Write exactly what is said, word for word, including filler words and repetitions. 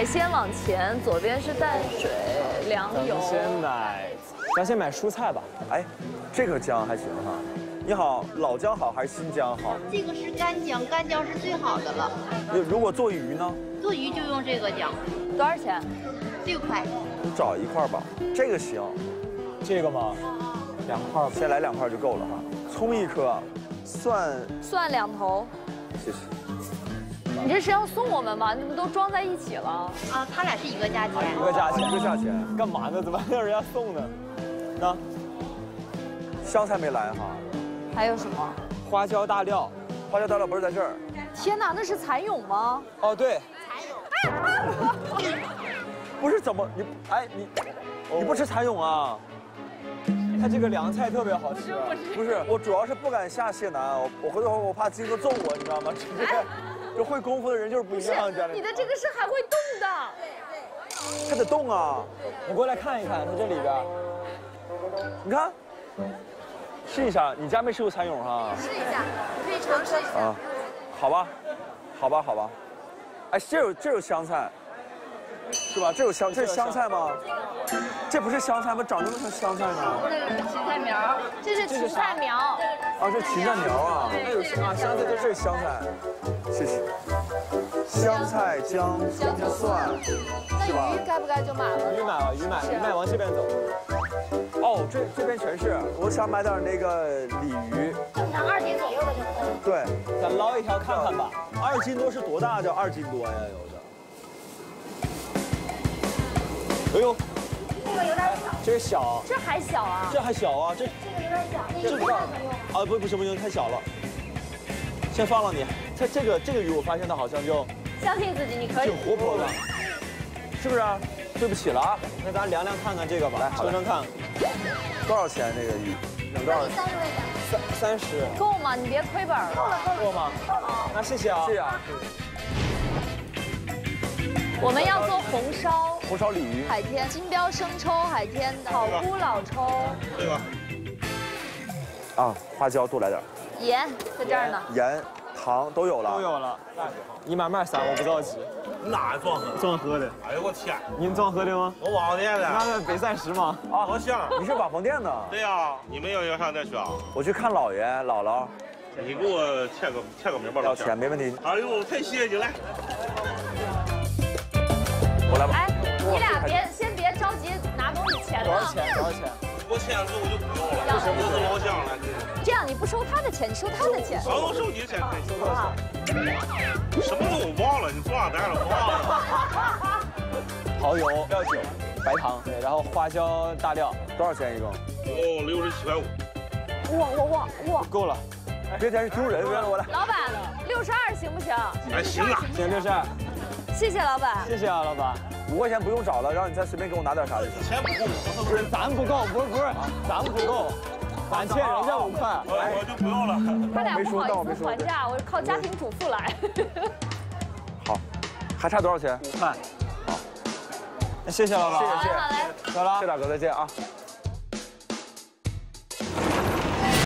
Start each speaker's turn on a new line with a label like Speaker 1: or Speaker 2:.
Speaker 1: 海鲜往前，左边是淡水、粮油。
Speaker 2: 咱先买，咱先买蔬菜吧。
Speaker 3: 哎，这个姜还行哈。你好，老姜好还是新姜好？
Speaker 4: 这个是干姜，干姜是最好的了。
Speaker 3: 如果做鱼呢？
Speaker 4: 做鱼就用这个姜，
Speaker 1: 多少钱？
Speaker 4: 六块。
Speaker 3: 找一块吧，这个行。
Speaker 2: 这个吗？两块吧，
Speaker 3: 先来两块就够了哈。葱一颗，蒜
Speaker 1: 蒜两头。
Speaker 3: 谢谢。
Speaker 1: 你这是要送我们吗？你们都装在一起了。
Speaker 4: 啊，他俩是一个价钱。
Speaker 2: 一个价钱，
Speaker 3: 一个价钱。
Speaker 2: 干嘛呢？怎么让人家送呢？那
Speaker 3: 香菜没来哈。
Speaker 1: 还有什么？
Speaker 2: 花椒大料，
Speaker 3: 花椒大料不是在这儿。
Speaker 1: 天哪，那是蚕蛹吗？
Speaker 2: 哦，对。
Speaker 3: 不是怎么你哎你，你不吃蚕蛹啊？
Speaker 2: 它这个凉菜特别好吃。
Speaker 3: 不是，我主要是不敢下蟹南，我我回头我怕金哥揍我，你知道吗？直接，就会功夫的人就是不一样，家里。
Speaker 1: 你的这个是还会动的。
Speaker 3: 它得动啊！
Speaker 2: 你过来看一看，它这里边，
Speaker 3: 你看，试一下，你家没吃过蚕蛹哈？
Speaker 4: 试一下，你可以尝试一下。
Speaker 3: 啊，好吧，好吧，好吧。哎，这有这有香菜，是吧？这有香，这是香菜吗？这不是香菜吗？长这么像香菜呢？
Speaker 4: 这个是芹菜苗，
Speaker 1: 这是芹菜苗。
Speaker 3: 啊，这芹菜苗啊！
Speaker 2: 还有啊，香菜
Speaker 3: 这是香菜，谢谢。香菜、姜、葱、蒜，是吧？
Speaker 1: 那鱼该不该就买了？
Speaker 2: 鱼买了，鱼买了，鱼买往这边走。
Speaker 3: 哦，这这边全是，我想买点那个鲤鱼。
Speaker 4: 正常二斤左右的就可以。
Speaker 3: 对，
Speaker 2: 咱捞一条看看吧。
Speaker 3: 二斤多是多大？叫二斤多呀，有的。哎呦，
Speaker 4: 这个有点小，
Speaker 2: 这个小，
Speaker 1: 这还小啊？
Speaker 2: 这还小啊，这
Speaker 4: 这个有点小，你
Speaker 2: 这
Speaker 4: 不大可用。
Speaker 2: 啊不不行不行，太小了。先放了你。它这个这个鱼，我发现它好像就
Speaker 1: 相信自己，你可以。
Speaker 2: 挺活泼的，
Speaker 3: 是不是？对不起了啊，
Speaker 2: 那咱量量看看这个吧，
Speaker 3: 来
Speaker 2: 称称看，
Speaker 3: 多少钱那个鱼？多少？
Speaker 4: 三十块钱。
Speaker 2: 三三十，
Speaker 1: 够吗？你别亏本了。
Speaker 4: 够了够了。
Speaker 2: 够吗？那谢谢啊。
Speaker 3: 谢谢啊。
Speaker 1: 我们要做红烧
Speaker 3: 红烧鲤鱼，
Speaker 1: 海天，金标生抽海天的，草菇老抽，
Speaker 5: 这个
Speaker 3: 啊，花椒多来点，
Speaker 1: 盐在这儿呢。
Speaker 3: 盐、糖都有了。
Speaker 2: 都有了，你慢慢撒，我不着急。
Speaker 5: 哪壮河？
Speaker 2: 壮河的，
Speaker 5: 哎呦我天！
Speaker 2: 您壮河的吗？
Speaker 5: 我网店的。
Speaker 2: 那北赛石吗？
Speaker 3: 啊，
Speaker 5: 多香！
Speaker 3: 你是瓦房店的？
Speaker 5: 对呀，你们要要上这去啊？
Speaker 3: 我去看姥爷姥姥，
Speaker 5: 你给我签个签个名吧，
Speaker 3: 要
Speaker 5: 老
Speaker 3: 钱没问题。
Speaker 5: 哎呦，太谢谢你了！
Speaker 3: 我来吧。
Speaker 1: 哎，你俩别先别着急拿东西钱了。
Speaker 2: 多少钱？多少钱？
Speaker 5: 我签字我就不用了，我是老乡了。
Speaker 1: 这样你不收他的钱，你收他的钱。
Speaker 5: 啥都收你钱可以。
Speaker 2: 多少钱？
Speaker 5: 什么都我忘了，你多少单了我忘了。
Speaker 2: 蚝油、料酒、白糖，对，然后花椒大料，
Speaker 3: 多少钱一共？
Speaker 5: 哦，六十七块五。
Speaker 1: 哇哇哇哇！
Speaker 2: 够了。
Speaker 3: 别在这丢人，别我来。
Speaker 1: 老板，六十二行不行？
Speaker 5: 哎，行了，
Speaker 2: 行，六十二。
Speaker 1: 谢谢老板。
Speaker 2: 谢谢啊，老板。
Speaker 3: 五块钱不用找了，让你再随便给我拿点啥就行。
Speaker 5: 钱不够，我
Speaker 2: 不是咱不够，不是不是，咱不够，咱欠人家五块。
Speaker 5: 我我就不用了。
Speaker 1: 他俩不好
Speaker 3: 但我没说
Speaker 1: 意思还价，我靠家庭主妇来。
Speaker 3: 好，还差多少钱？
Speaker 2: 五块。好，那谢谢老板。
Speaker 3: 谢谢谢谢，
Speaker 1: 好嘞。
Speaker 2: 走了
Speaker 3: 谢。大哥，再见啊。